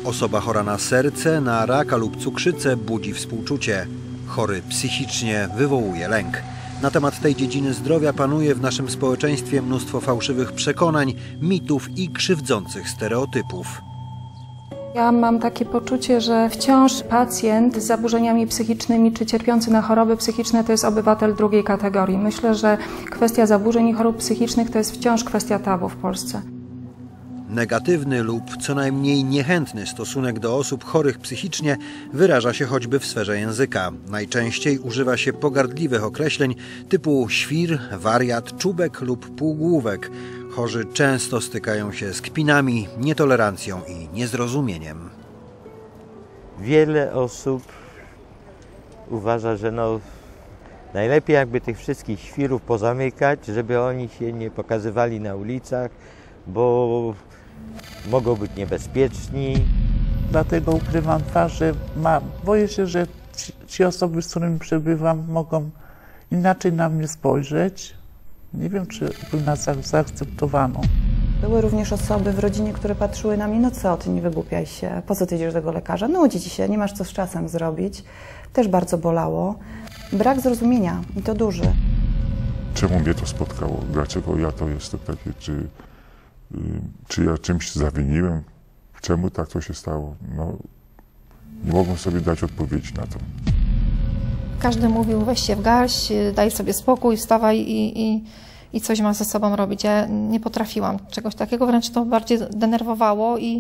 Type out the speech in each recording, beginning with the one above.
Osoba chora na serce, na raka lub cukrzycę budzi współczucie. Chory psychicznie wywołuje lęk. Na temat tej dziedziny zdrowia panuje w naszym społeczeństwie mnóstwo fałszywych przekonań, mitów i krzywdzących stereotypów. Ja mam takie poczucie, że wciąż pacjent z zaburzeniami psychicznymi czy cierpiący na choroby psychiczne to jest obywatel drugiej kategorii. Myślę, że kwestia zaburzeń i chorób psychicznych to jest wciąż kwestia tabu w Polsce. Negatywny lub co najmniej niechętny stosunek do osób chorych psychicznie wyraża się choćby w sferze języka. Najczęściej używa się pogardliwych określeń typu świr, wariat, czubek lub półgłówek. Chorzy często stykają się z kpinami, nietolerancją i niezrozumieniem. Wiele osób uważa, że najlepiej jakby tych wszystkich świrów pozamykać, żeby oni się nie pokazywali na ulicach, bo mogą być niebezpieczni. Dlatego ukrywam twarz, że boję się, że ci osoby, z którymi przebywam, mogą inaczej na mnie spojrzeć. Nie wiem, czy by nas zaakceptowano. Były również osoby w rodzinie, które patrzyły na mnie, no co ty, nie wygłupiaj się, po co ty idziesz do tego lekarza, nudzi ci się, nie masz co z czasem zrobić. Też bardzo bolało. Brak zrozumienia i to duży. Czemu mnie to spotkało? Dlaczego ja to jestem takie? Czy ja czymś zawiniłem? Czemu tak to się stało? Nie mogłem sobie dać odpowiedzi na to. Każdy mówił, weź się w garść, daj sobie spokój, wstawaj i coś ma ze sobą robić. Ja nie potrafiłam czegoś takiego, wręcz to bardziej denerwowało i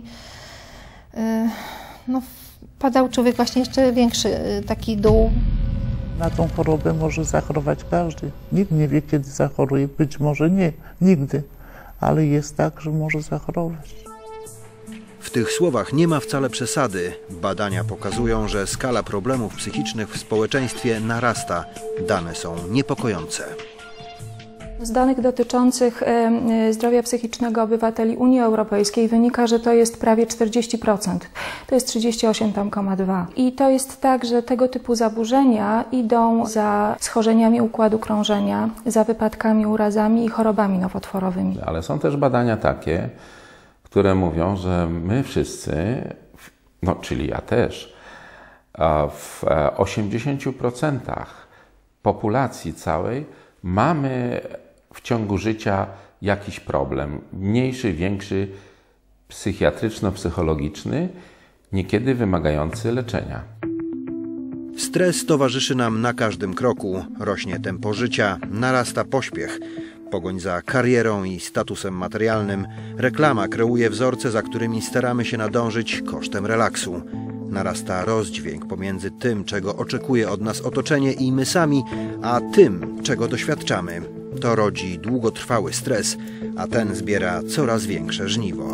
padał człowiek właśnie jeszcze większy taki dół. Na tą chorobę może zachorować każdy. Nikt nie wie, kiedy zachoruje, być może nie, nigdy, ale jest tak, że może zachorować. W tych słowach nie ma wcale przesady. Badania pokazują, że skala problemów psychicznych w społeczeństwie narasta. Dane są niepokojące. Z danych dotyczących zdrowia psychicznego obywateli Unii Europejskiej wynika, że to jest prawie 40%. To jest 38,2%. I to jest tak, że tego typu zaburzenia idą za schorzeniami układu krążenia, za wypadkami, urazami i chorobami nowotworowymi. Ale są też badania takie, które mówią, że my wszyscy, czyli ja też, w 80% populacji całej mamy w ciągu życia jakiś problem, mniejszy, większy, psychiatryczno-psychologiczny, niekiedy wymagający leczenia. Stres towarzyszy nam na każdym kroku. Rośnie tempo życia, narasta pośpiech. Pogoń za karierą i statusem materialnym. Reklama kreuje wzorce, za którymi staramy się nadążyć kosztem relaksu. Narasta rozdźwięk pomiędzy tym, czego oczekuje od nas otoczenie i my sami, a tym, czego doświadczamy. To rodzi długotrwały stres, a ten zbiera coraz większe żniwo.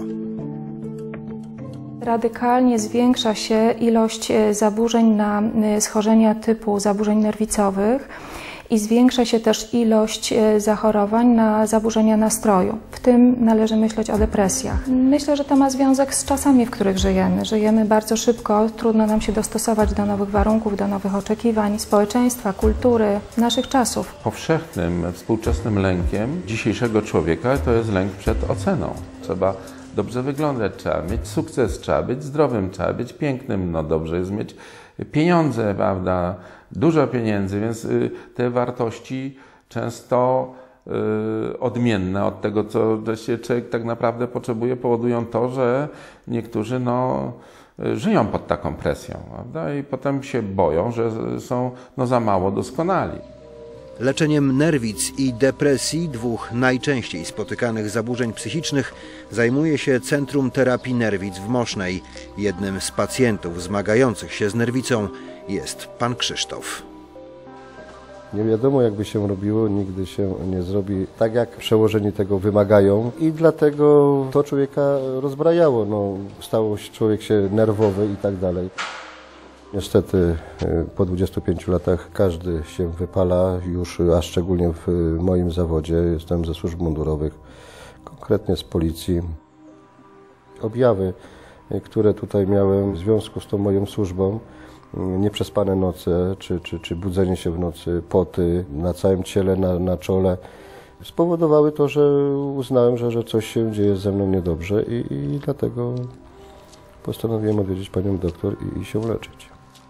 Radykalnie zwiększa się ilość zaburzeń na schorzenia typu zaburzeń nerwicowych i zwiększa się też ilość zachorowań na zaburzenia nastroju. W tym należy myśleć o depresjach. Myślę, że to ma związek z czasami, w których żyjemy. Żyjemy bardzo szybko, trudno nam się dostosować do nowych warunków, do nowych oczekiwań społeczeństwa, kultury, naszych czasów. Powszechnym, współczesnym lękiem dzisiejszego człowieka to jest lęk przed oceną. Trzeba dobrze wyglądać, trzeba mieć sukces, trzeba być zdrowym, trzeba być pięknym, dobrze jest mieć pieniądze, prawda, dużo pieniędzy, więc te wartości często odmienne od tego, co się człowiek tak naprawdę potrzebuje, powodują to, że niektórzy żyją pod taką presją, prawda, i potem się boją, że są za mało doskonali. Leczeniem nerwic i depresji, dwóch najczęściej spotykanych zaburzeń psychicznych, zajmuje się Centrum Terapii Nerwic w Mosznej. Jednym z pacjentów zmagających się z nerwicą jest pan Krzysztof. Nie wiadomo, jakby się robiło, nigdy się nie zrobi tak, jak przełożeni tego wymagają i dlatego to człowieka rozbrajało. Stało się człowiek nerwowy i tak dalej. Niestety po 25 latach każdy się wypala już, a szczególnie w moim zawodzie. Jestem ze służb mundurowych, konkretnie z policji. Objawy, które tutaj miałem w związku z tą moją służbą, nieprzespane noce, czy budzenie się w nocy, poty na całym ciele, na czole, spowodowały to, że uznałem, że coś się dzieje ze mną niedobrze i dlatego Postanowiłem odwiedzić panią doktor i się leczyć.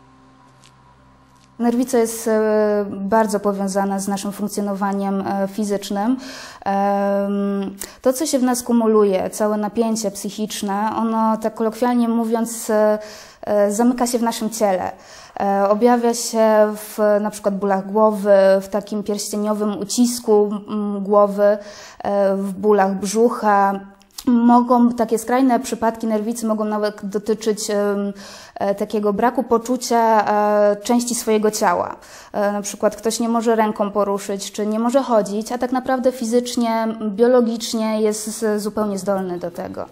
Nerwica jest bardzo powiązana z naszym funkcjonowaniem fizycznym. To, co się w nas kumuluje, całe napięcie psychiczne, ono, tak kolokwialnie mówiąc, zamyka się w naszym ciele. Objawia się w na przykład bólach głowy, w takim pierścieniowym ucisku głowy, w bólach brzucha. Takie skrajne przypadki nerwicy mogą nawet dotyczyć takiego braku poczucia części swojego ciała. Na przykład ktoś nie może ręką poruszyć, czy nie może chodzić, a tak naprawdę fizycznie, biologicznie jest zupełnie zdolny do tego.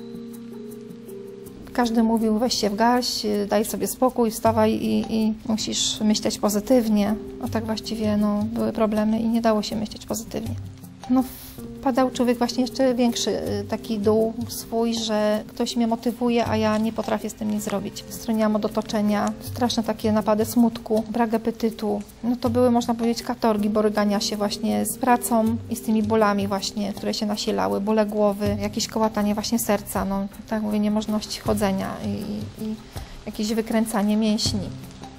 Każdy mówił, weź się w garść, daj sobie spokój, wstawaj i musisz myśleć pozytywnie. A tak właściwie były problemy i nie dało się myśleć pozytywnie. Wpadał człowiek właśnie jeszcze większy taki dół swój, że ktoś mnie motywuje, a ja nie potrafię z tym nic zrobić. Stroniłam od otoczenia, straszne takie napady smutku, brak apetytu. To były, można powiedzieć, katorgi borykania się właśnie z pracą i z tymi bólami właśnie, które się nasilały, bóle głowy, jakieś kołatanie właśnie serca, tak mówię, niemożność chodzenia i jakieś wykręcanie mięśni.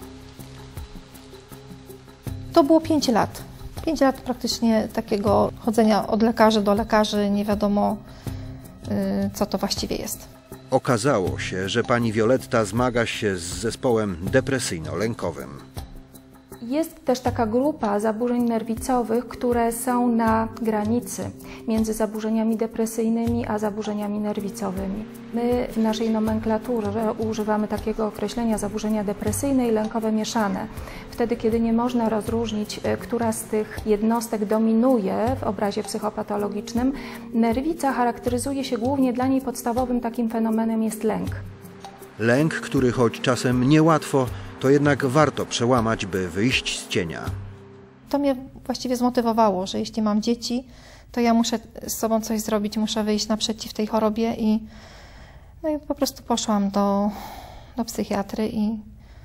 To było 5 lat. 5 lat praktycznie takiego chodzenia od lekarzy do lekarzy, nie wiadomo, co to właściwie jest. Okazało się, że pani Violetta zmaga się z zespołem depresyjno-lękowym. Jest też taka grupa zaburzeń nerwicowych, które są na granicy między zaburzeniami depresyjnymi a zaburzeniami nerwicowymi. My w naszej nomenklaturze używamy takiego określenia zaburzenia depresyjne i lękowe mieszane. Wtedy, kiedy nie można rozróżnić, która z tych jednostek dominuje w obrazie psychopatologicznym, nerwica charakteryzuje się głównie, dla niej podstawowym takim fenomenem jest lęk. Lęk, który choć czasem niełatwo, to jednak warto przełamać, by wyjść z cienia. To mnie właściwie zmotywowało, że jeśli mam dzieci, to ja muszę z sobą coś zrobić, muszę wyjść naprzeciw tej chorobie i po prostu poszłam do psychiatry i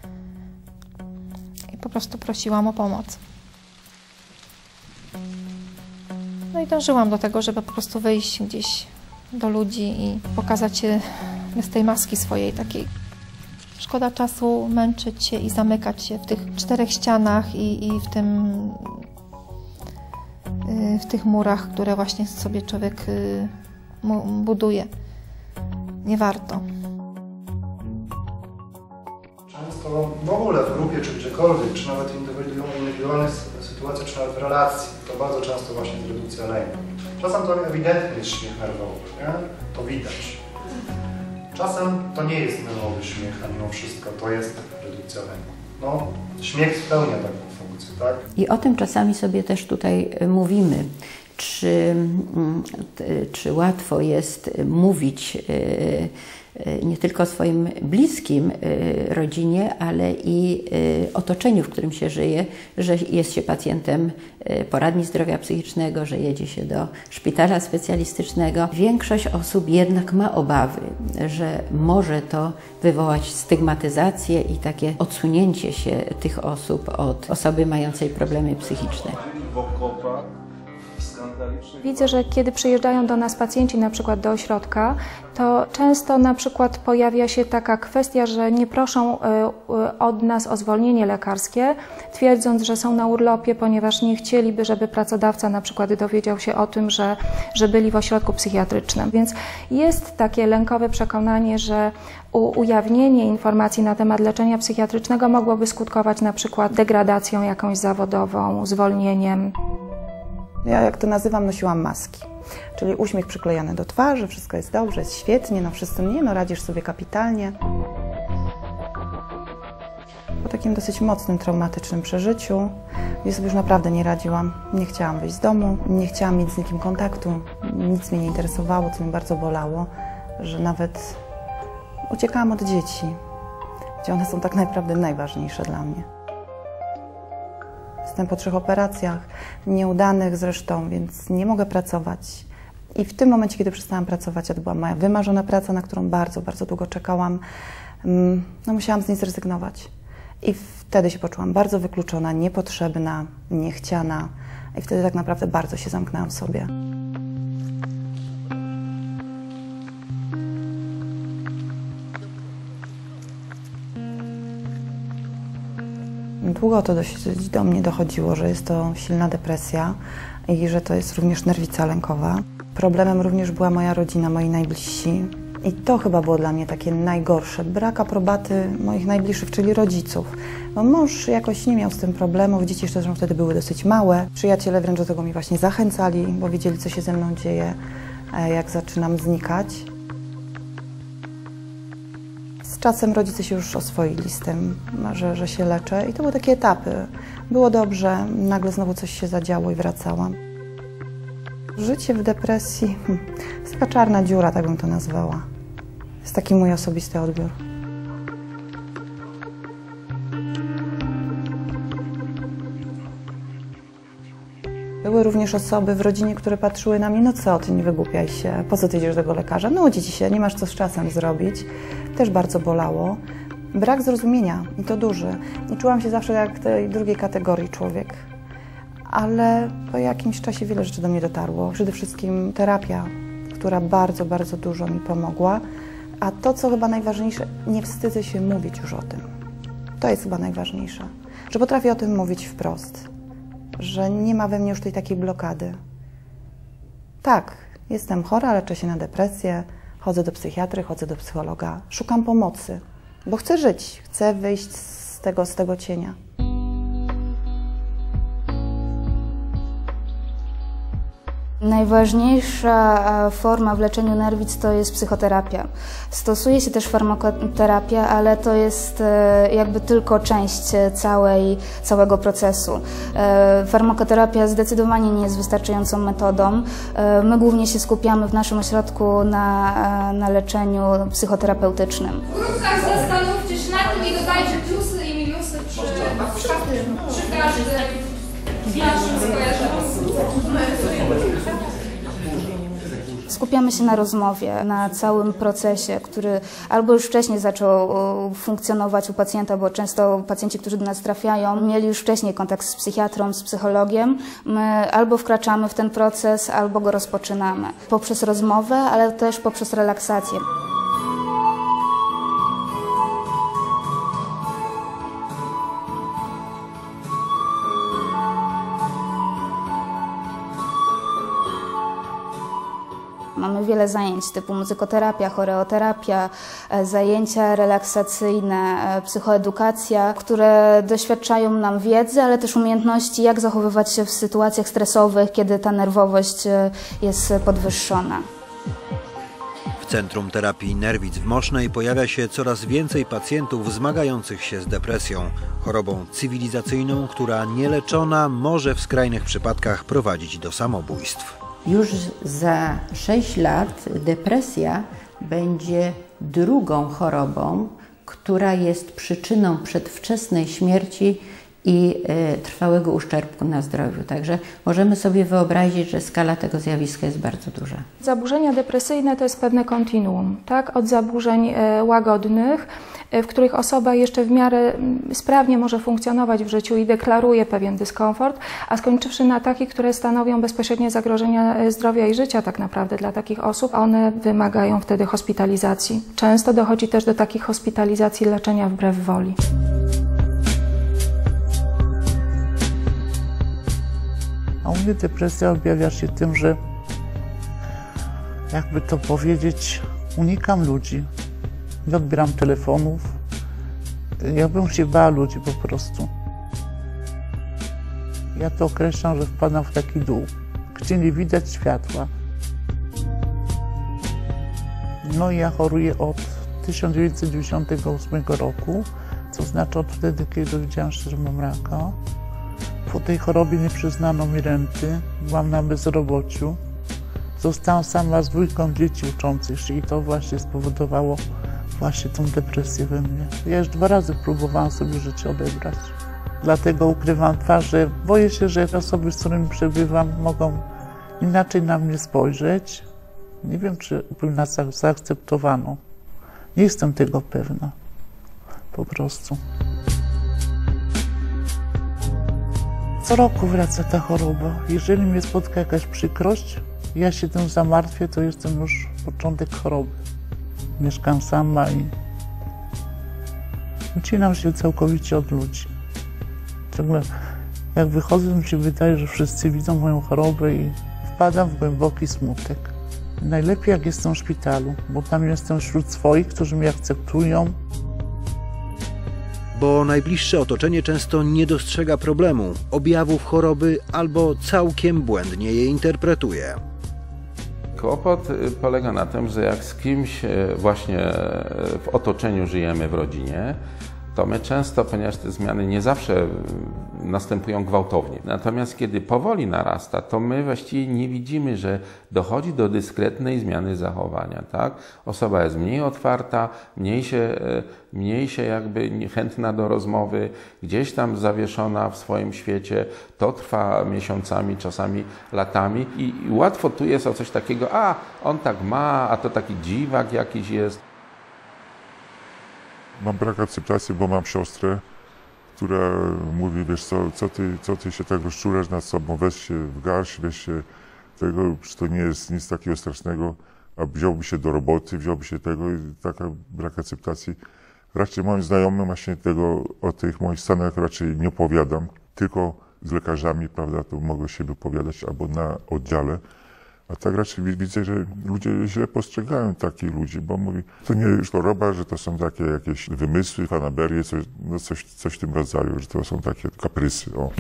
po prostu prosiłam o pomoc. I dążyłam do tego, żeby po prostu wyjść gdzieś do ludzi i pokazać się bez tej maski swojej takiej. Szkoda czasu męczyć się i zamykać się w tych 4 ścianach i w tych murach, które właśnie sobie człowiek buduje. Nie warto. Często w ogóle w grupie, czy gdziekolwiek, czy nawet indywidualnych sytuacjach, czy nawet w relacji, to bardzo często właśnie jest redukcja lęku. Czasem to ewidentnie jest śmiech nerwowy, nie? To widać. Czasem to nie jest nerwowy śmiech, a mimo wszystko to jest redukcja lęku. Śmiech spełnia taką funkcję, tak? I o tym czasami sobie też tutaj mówimy. Czy łatwo jest mówić nie tylko o swoim bliskim rodzinie, ale i otoczeniu, w którym się żyje, że jest się pacjentem poradni zdrowia psychicznego, że jedzie się do szpitala specjalistycznego. Większość osób jednak ma obawy, że może to wywołać stygmatyzację i takie odsunięcie się tych osób od osoby mającej problemy psychiczne. Widzę, że kiedy przyjeżdżają do nas pacjenci na przykład do ośrodka, to często na przykład pojawia się taka kwestia, że nie proszą od nas o zwolnienie lekarskie, twierdząc, że są na urlopie, ponieważ nie chcieliby, żeby pracodawca na przykład dowiedział się o tym, że byli w ośrodku psychiatrycznym. Więc jest takie lękowe przekonanie, że ujawnienie informacji na temat leczenia psychiatrycznego mogłoby skutkować na przykład degradacją jakąś zawodową, zwolnieniem. Ja, jak to nazywam, nosiłam maski. Czyli uśmiech przyklejony do twarzy, wszystko jest dobrze, jest świetnie, wszyscy radzisz sobie kapitalnie. Po takim dosyć mocnym, traumatycznym przeżyciu, gdzie sobie już naprawdę nie radziłam. Nie chciałam wyjść z domu, nie chciałam mieć z nikim kontaktu, nic mnie nie interesowało, co mnie bardzo bolało, że nawet uciekałam od dzieci, gdzie one są tak naprawdę najważniejsze dla mnie. Jestem po 3 operacjach, nieudanych zresztą, więc nie mogę pracować. I w tym momencie, kiedy przestałam pracować, to była moja wymarzona praca, na którą bardzo, bardzo długo czekałam, musiałam z niej zrezygnować. I wtedy się poczułam bardzo wykluczona, niepotrzebna, niechciana. I wtedy tak naprawdę bardzo się zamknęłam w sobie. Długo to do mnie dochodziło, że jest to silna depresja i że to jest również nerwica lękowa. Problemem również była moja rodzina, moi najbliżsi. I to chyba było dla mnie takie najgorsze. Brak aprobaty moich najbliższych, czyli rodziców. Bo mąż jakoś nie miał z tym problemów, dzieci zresztą wtedy były dosyć małe. Przyjaciele wręcz do tego mi właśnie zachęcali, bo wiedzieli, co się ze mną dzieje, jak zaczynam znikać. Z czasem rodzice się już oswoili z tym, że się leczę i to były takie etapy. Było dobrze, nagle znowu coś się zadziało i wracałam. Życie w depresji to jest taka czarna dziura, tak bym to nazwała. Jest taki mój osobisty odbiór. Były również osoby w rodzinie, które patrzyły na mnie, no co ty, nie wygłupiaj się, po co ty idziesz do tego lekarza, nudzi ci się, nie masz co z czasem zrobić. Też bardzo bolało. Brak zrozumienia i to duży. I czułam się zawsze jak tej drugiej kategorii człowiek. Ale po jakimś czasie wiele rzeczy do mnie dotarło. Przede wszystkim terapia, która bardzo, bardzo dużo mi pomogła. A to, co chyba najważniejsze, nie wstydzę się mówić już o tym. To jest chyba najważniejsze. Że potrafię o tym mówić wprost. Że nie ma we mnie już tej takiej blokady. Tak, jestem chora, leczę się na depresję, chodzę do psychiatry, chodzę do psychologa, szukam pomocy, bo chcę żyć, chcę wyjść z tego cienia. Najważniejsza forma w leczeniu nerwic to jest psychoterapia. Stosuje się też farmakoterapię, ale to jest jakby tylko część całego procesu. Farmakoterapia zdecydowanie nie jest wystarczającą metodą. My głównie się skupiamy w naszym ośrodku na leczeniu psychoterapeutycznym. Wkrótce zastanówcie się nad tym i dodajcie plusy i minusy przy każdym naszym skojarzeniu. Skupiamy się na rozmowie, na całym procesie, który albo już wcześniej zaczął funkcjonować u pacjenta, bo często pacjenci, którzy do nas trafiają, mieli już wcześniej kontakt z psychiatrą, z psychologiem. My albo wkraczamy w ten proces, albo go rozpoczynamy. Poprzez rozmowę, ale też poprzez relaksację. Mamy wiele zajęć typu muzykoterapia, choreoterapia, zajęcia relaksacyjne, psychoedukacja, które doświadczają nam wiedzy, ale też umiejętności, jak zachowywać się w sytuacjach stresowych, kiedy ta nerwowość jest podwyższona. W Centrum Terapii Nerwic w Mosznej pojawia się coraz więcej pacjentów zmagających się z depresją, chorobą cywilizacyjną, która nieleczona może w skrajnych przypadkach prowadzić do samobójstw. Już za 6 lat depresja będzie drugą chorobą, która jest przyczyną przedwczesnej śmierci i trwałego uszczerbku na zdrowiu. Także możemy sobie wyobrazić, że skala tego zjawiska jest bardzo duża. Zaburzenia depresyjne to jest pewne kontinuum, tak? Od zaburzeń łagodnych, w których osoba jeszcze w miarę sprawnie może funkcjonować w życiu i deklaruje pewien dyskomfort, a skończywszy na takich, które stanowią bezpośrednie zagrożenia zdrowia i życia tak naprawdę dla takich osób, one wymagają wtedy hospitalizacji. Często dochodzi też do takich hospitalizacji leczenia wbrew woli. A u mnie depresja objawia się tym, że jakby to powiedzieć, unikam ludzi. Nie odbieram telefonów. Ja bym się bała ludzi po prostu. Ja to określam, że wpadam w taki dół, gdzie nie widać światła. No i ja choruję od 1998 roku, co znaczy od wtedy, kiedy dowiedziałam się, że mam raka. Po tej chorobie nie przyznano mi renty, byłam na bezrobociu. Zostałam sama z 2 dzieci uczących się i to właśnie spowodowało właśnie tą depresję we mnie. Ja już 2 razy próbowałam sobie życie odebrać. Dlatego ukrywam twarz, że boję się, że osoby, z którymi przebywam, mogą inaczej na mnie spojrzeć. Nie wiem, czy by nas zaakceptowano. Nie jestem tego pewna. Po prostu. Co roku wraca ta choroba. Jeżeli mnie spotka jakaś przykrość, ja się tym zamartwię, to jestem już początek choroby. Mieszkam sama i ucinam się całkowicie od ludzi. Ciągle jak wychodzę, to mi się wydaje, że wszyscy widzą moją chorobę i wpadam w głęboki smutek. Najlepiej jak jestem w szpitalu, bo tam jestem wśród swoich, którzy mnie akceptują. Bo najbliższe otoczenie często nie dostrzega problemu, objawów choroby albo całkiem błędnie je interpretuje. Kłopot polega na tym, że jak z kimś właśnie w otoczeniu żyjemy, w rodzinie, to my często, ponieważ te zmiany nie zawsze następują gwałtownie. Natomiast kiedy powoli narasta, to my właściwie nie widzimy, że dochodzi do dyskretnej zmiany zachowania. Tak? Osoba jest mniej otwarta, mniej się jakby chętna do rozmowy, gdzieś tam zawieszona w swoim świecie. To trwa miesiącami, czasami latami i łatwo tu jest o coś takiego, a on tak ma, a to taki dziwak jakiś jest. Mam brak akceptacji, bo mam siostrę, która mówi, wiesz co ty się tak rozczulasz nad sobą, weź się w garść, weź się tego, że to nie jest nic takiego strasznego, a wziąłby się do roboty, wziąłby się tego i taka brak akceptacji. Raczej moim znajomym właśnie o tych moich stanach raczej nie opowiadam, tylko z lekarzami, prawda, to mogę się wypowiadać albo na oddziale. A tak raczej widzę, że ludzie źle postrzegają takich ludzi, bo mówi, to nie jest choroba, że to są takie jakieś wymysły, fanaberie, coś w tym rodzaju, że to są takie kaprysy. O.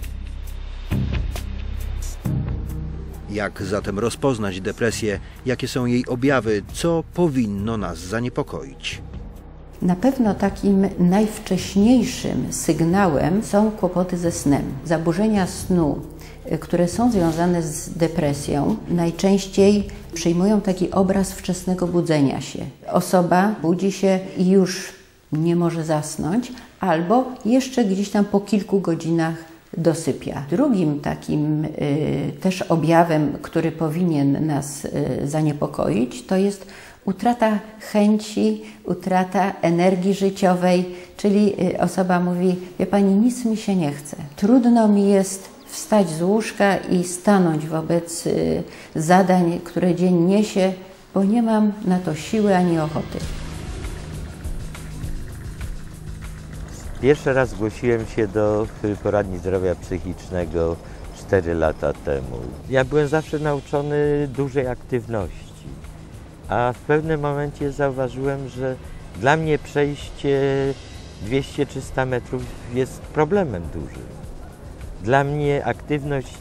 Jak zatem rozpoznać depresję? Jakie są jej objawy? Co powinno nas zaniepokoić? Na pewno takim najwcześniejszym sygnałem są kłopoty ze snem. Zaburzenia snu, które są związane z depresją, najczęściej przyjmują taki obraz wczesnego budzenia się. Osoba budzi się i już nie może zasnąć, albo jeszcze gdzieś tam po kilku godzinach dosypia. Drugim takim też objawem, który powinien nas zaniepokoić, to jest utrata chęci, utrata energii życiowej, czyli osoba mówi, wie pani, nic mi się nie chce. Trudno mi jest wstać z łóżka i stanąć wobec zadań, które dzień niesie, bo nie mam na to siły ani ochoty. Pierwszy raz zgłosiłem się do poradni zdrowia psychicznego 4 lata temu. Ja byłem zawsze nauczony dużej aktywności, a w pewnym momencie zauważyłem, że dla mnie przejście 200-300 metrów jest problemem dużym. Dla mnie aktywność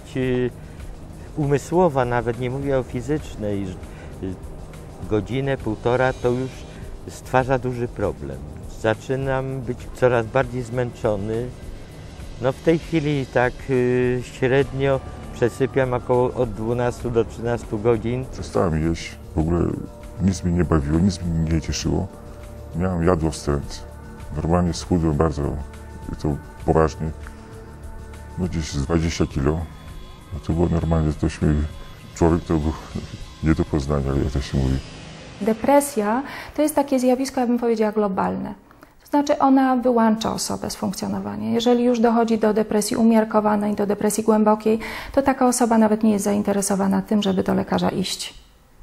umysłowa, nawet nie mówię o fizycznej, godzinę, półtora to już stwarza duży problem. Zaczynam być coraz bardziej zmęczony. No w tej chwili tak średnio przesypiam około od 12 do 13 godzin. Przestałem jeść, w ogóle nic mnie nie bawiło, nic mnie nie cieszyło. Miałem jadłowstręt. Normalnie schudłem bardzo, to poważnie. No gdzieś z 20 kilo. No to było normalnie, człowiek to był nie do poznania, jak to się mówi. Depresja to jest takie zjawisko, ja bym powiedziała, globalne. To znaczy ona wyłącza osobę z funkcjonowania. Jeżeli już dochodzi do depresji umiarkowanej, do depresji głębokiej, to taka osoba nawet nie jest zainteresowana tym, żeby do lekarza iść.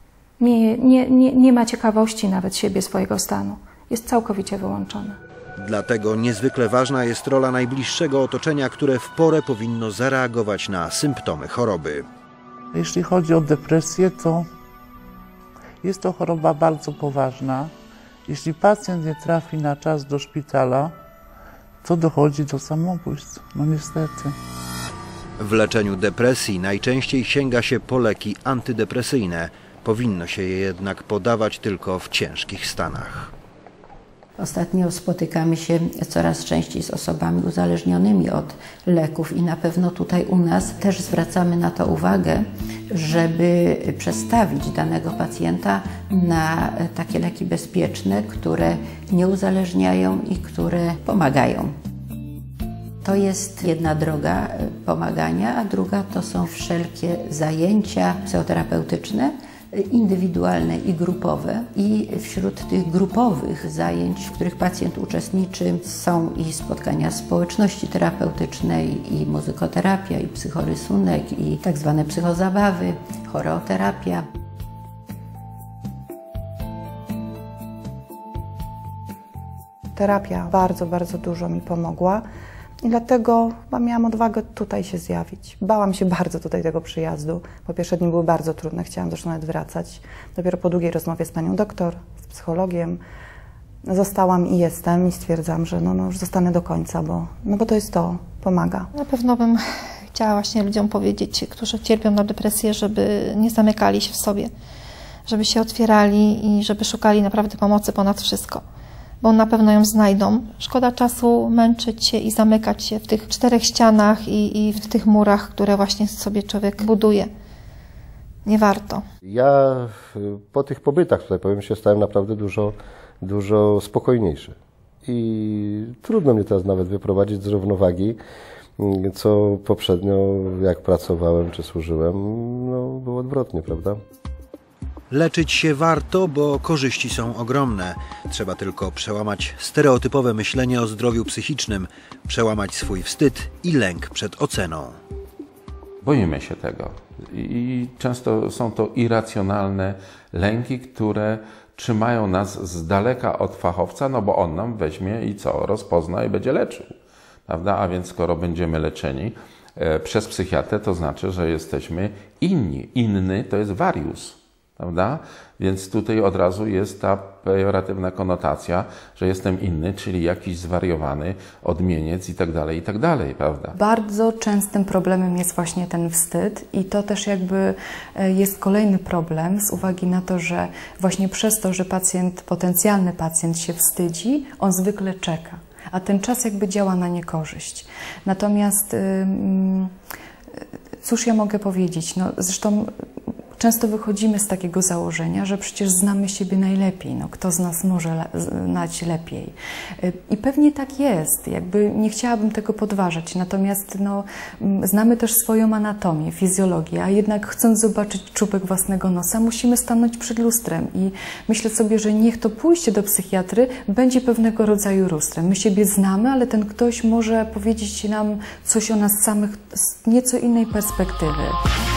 Nie ma ciekawości nawet siebie, swojego stanu. Jest całkowicie wyłączona. Dlatego niezwykle ważna jest rola najbliższego otoczenia, które w porę powinno zareagować na symptomy choroby. Jeśli chodzi o depresję, to jest to choroba bardzo poważna. Jeśli pacjent nie trafi na czas do szpitala, to dochodzi do samobójstw. No niestety. W leczeniu depresji najczęściej sięga się po leki antydepresyjne. Powinno się je jednak podawać tylko w ciężkich stanach. Ostatnio spotykamy się coraz częściej z osobami uzależnionymi od leków i na pewno tutaj u nas też zwracamy na to uwagę, żeby przestawić danego pacjenta na takie leki bezpieczne, które nie uzależniają i które pomagają. To jest jedna droga pomagania, a druga to są wszelkie zajęcia psychoterapeutyczne, indywidualne i grupowe. I wśród tych grupowych zajęć, w których pacjent uczestniczy, są i spotkania społeczności terapeutycznej, i muzykoterapia, i psychorysunek, i tak zwane psychozabawy, choreoterapia. Terapia bardzo, bardzo dużo mi pomogła. I dlatego chyba miałam odwagę tutaj się zjawić. Bałam się bardzo tutaj tego przyjazdu. Po pierwsze dni były bardzo trudne, chciałam zresztą nawet wracać. Dopiero po długiej rozmowie z panią doktor, z psychologiem zostałam i jestem i stwierdzam, że no już zostanę do końca, bo to jest to, pomaga. Na pewno bym chciała właśnie ludziom powiedzieć, którzy cierpią na depresję, żeby nie zamykali się w sobie, żeby się otwierali i żeby szukali naprawdę pomocy ponad wszystko. Bo na pewno ją znajdą. Szkoda czasu męczyć się i zamykać się w tych 4 ścianach i w tych murach, które właśnie sobie człowiek buduje. Nie warto. Ja po tych pobytach tutaj, powiem, się stałem naprawdę dużo spokojniejszy. I trudno mnie teraz nawet wyprowadzić z równowagi, co poprzednio, jak pracowałem czy służyłem, no, było odwrotnie, prawda? Leczyć się warto, bo korzyści są ogromne. Trzeba tylko przełamać stereotypowe myślenie o zdrowiu psychicznym, przełamać swój wstyd i lęk przed oceną. Boimy się tego i często są to irracjonalne lęki, które trzymają nas z daleka od fachowca, no bo on nam weźmie i co? Rozpozna i będzie leczył, prawda? A więc skoro będziemy leczeni przez psychiatrę, to znaczy, że jesteśmy inni. Inny to jest warius. Prawda? Więc tutaj od razu jest ta pejoratywna konotacja, że jestem inny, czyli jakiś zwariowany, odmieniec i tak dalej, prawda? Bardzo częstym problemem jest właśnie ten wstyd i to też jakby jest kolejny problem z uwagi na to, że właśnie przez to, że potencjalny pacjent się wstydzi, on zwykle czeka, a ten czas jakby działa na niekorzyść. Natomiast cóż ja mogę powiedzieć? No, zresztą często wychodzimy z takiego założenia, że przecież znamy siebie najlepiej, no, kto z nas może znać lepiej. I pewnie tak jest, jakby nie chciałabym tego podważać, natomiast no, znamy też swoją anatomię, fizjologię, a jednak chcąc zobaczyć czubek własnego nosa, musimy stanąć przed lustrem i myślę sobie, że niech to pójście do psychiatry będzie pewnego rodzaju lustrem. My siebie znamy, ale ten ktoś może powiedzieć nam coś o nas samych z nieco innej perspektywy.